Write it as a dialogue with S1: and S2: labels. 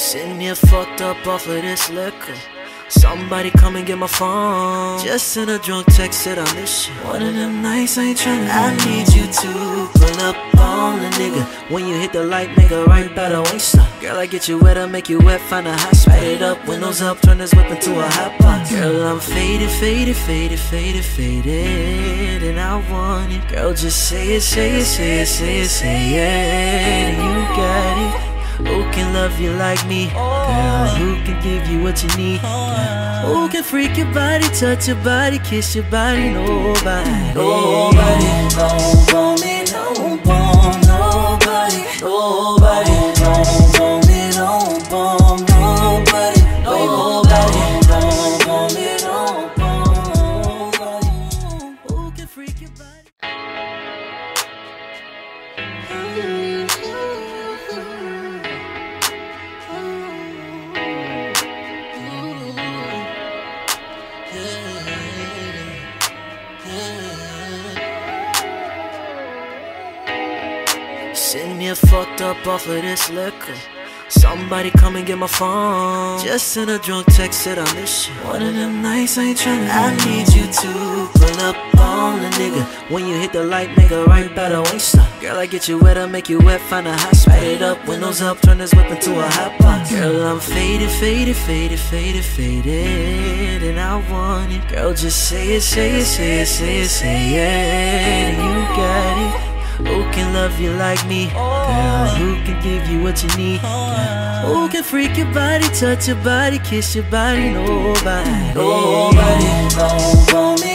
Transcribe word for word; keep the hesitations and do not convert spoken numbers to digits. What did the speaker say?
S1: Sitting here fucked up off of this liquor. Somebody come and get my phone. Just sent a drunk text, said I miss you. One of them nights I ain't tryna. I need you to pull up on the nigga. When you hit the light, make a right by the waist up. Girl, I get you wet, I make you wet, find a hot spot. It up, windows up, turn this whip into a hot box. Girl, I'm faded, faded, faded, faded, faded, and I want it. Girl, just say it, say it, say it, say it, say it, and you got it. Who can love you like me? Girl, who can give you what you need? Girl, who can freak your body, touch your body, kiss your body? Nobody. Nobody. Don't want me, don't want nobody. Nobody. Don't want me, don't want nobody. Nobody. Don't want me, don't want nobody. Who can freak your body? Sitting here fucked up off of this liquor. Somebody come and get my phone. Just sent a drunk text, said I miss you. One of them nights I ain't tryna. I need you to pull up on the nigga. When you hit the light, make a right by the waist up. Girl, I get you wet, I make you wet, find a hot spot. It up, windows up, turn this whip into a hot box. Girl, I'm faded, faded, faded, faded, faded, and I want it. Girl, just say it, say it, say it, say it, say it, and you got it. Who can love you like me? Girl, who can give you what you need? Girl, who can freak your body, touch your body, kiss your body? Nobody. Nobody. Don't want me.